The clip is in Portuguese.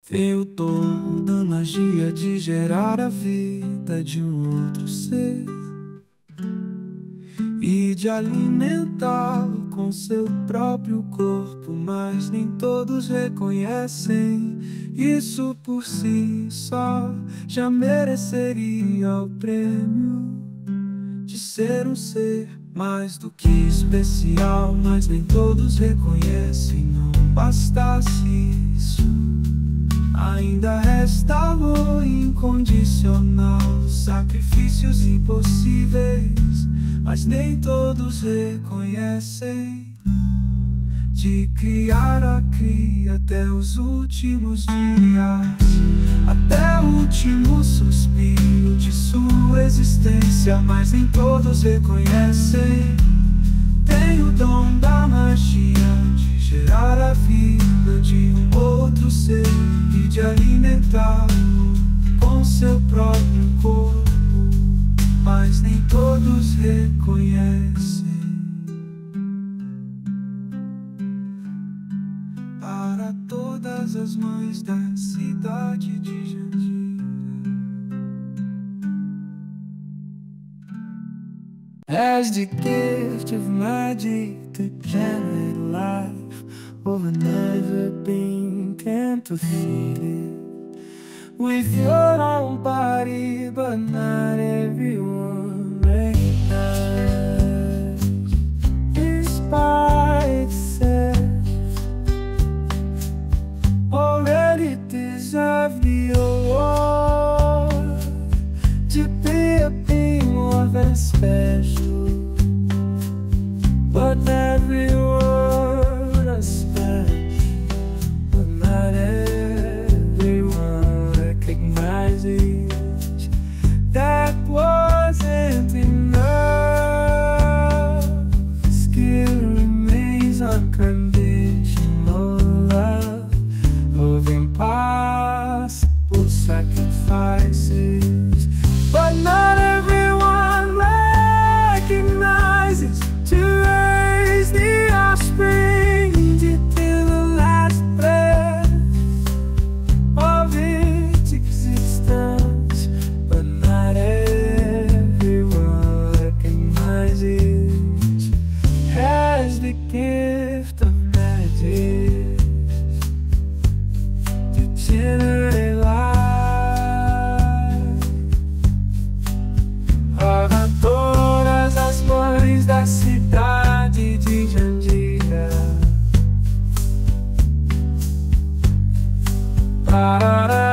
Tem o dom da magia de gerar a vida de um outro ser e de alimentá-lo com seu próprio corpo, mas nem todos reconhecem. Isso por si só já mereceria o prêmio de ser um ser mais do que especial, mas nem todos reconhecem. Não bastasse isso, ainda resta amor incondicional, sacrifícios impossíveis, mas nem todos reconhecem. De criar a cria até os últimos dias, até o último suspiro de sua existência, mas nem todos reconhecem. Tem o dom da magia de gerar a vida de um outro ser e de alimentá-lo com seu próprio corpo, mas nem todos reconhecem. Para todas as mães da cidade de Jandira, as the gift of magic to generate life, over never been can to feed it with your own body, but not everyone recognizes this by itself. Already deserve the award to be a being more than special, but everyone is special, but not everyone recognizes that wasn't enough. Skill remains unconditional love of impossible sacrifices, but not everyone recognizes. To raise the offspring till the last breath of its existence, but not everyone recognizes. Has the gift of magic to generate life. Para todas as mães da cidade de Jandira,